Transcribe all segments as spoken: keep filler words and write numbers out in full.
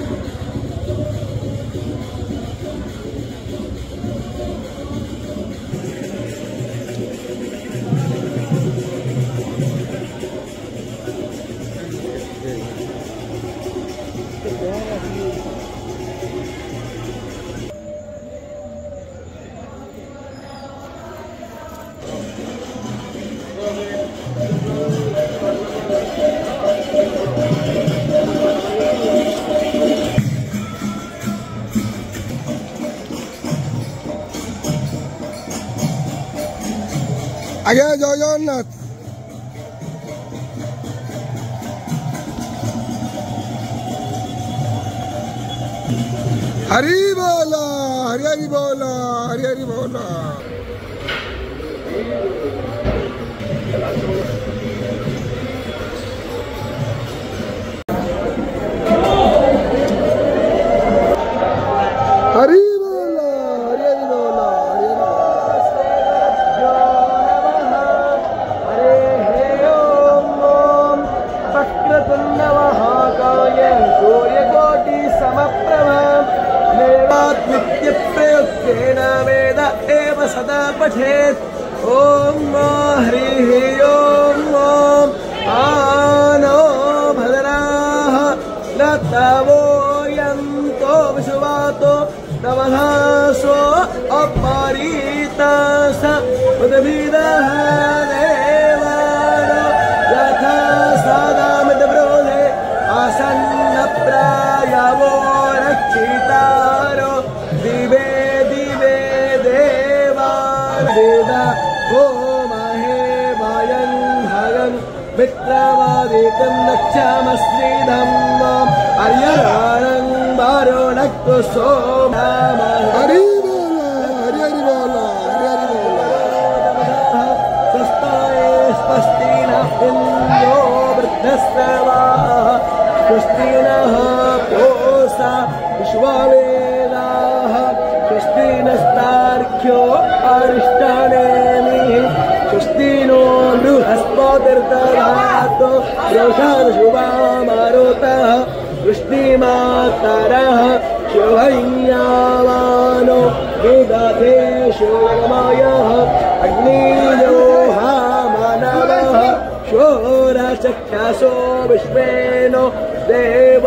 आगे जय जगन्नाथ। हरि बोला, हरि हरि बोला, हरि हरि बोला। हरि बोला, हरि हरि बोला, हरि हरि बोला। वक्रतुंड महाकाय सूर्यकोटि समप्रभ नित्य प्रयुक्तेन वेद एव सदा पठेत्। ओम हरिः ओम ओम आनो भद्राः लतवो यन्तो विश्वातो तमहासो अपरीतास उद्भिदः देवानो यथा सादामितब्रोधे आसन्नप्रायवो रक्षितारो दिवे दिवे देवा वेदा ओ महे वायं भगं मित्रमादितं नक्षमश्रीधम्मं अर्यराणं वारुणक्तो सोमः। हरि बोला, हरि हरि बोला, हरि हरि बोला। स्वस्ताय स्वस्ति नः इन्द्रो वृद्धश्रवाः स्वस्ति नः पूषा विश्ववेदाः स्वस्ति नस्तार्क्ष्यो अरिष्टनेमिः स्वस्ति नो बृहस्पतिर्दधातु रोषांशुभामारुतः वृष्टिमातरः शिवय्यावानो विदधे शोरमायः अग्नियो मानवः शोरचक्षसो विश्वेनो देव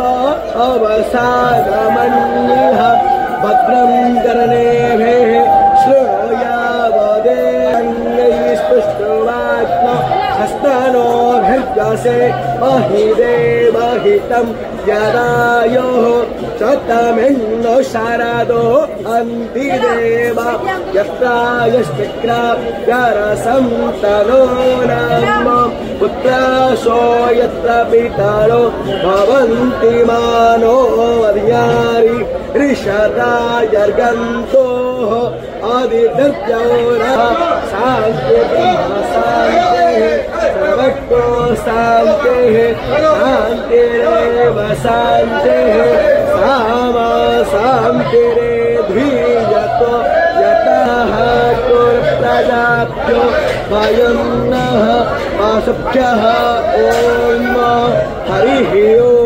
अवसादमन्यः भद्रं कर्णेभिः शृणुयावदेवैः स्पृष्टवाक्नो हस्तनोभिर्यसे महिदेवहितं यदायोः शतमिन्नो शारदो अन्तिदेव यत्रायश्चक्राव्यरसं तनो नाम पुत्रासो यत्र पितरो भवन्ति मानो वर्यारि ऋषता यर्गन्तोः आदित्यौरः शान्तिः सर्वतो शान्तिः शान्तिरेव शान्तिः सामा शान्तिरेधीयतो यतः कुर्प्रजाभ्यो वयं नः पाशभ्यः ॐ हरिः ओम्।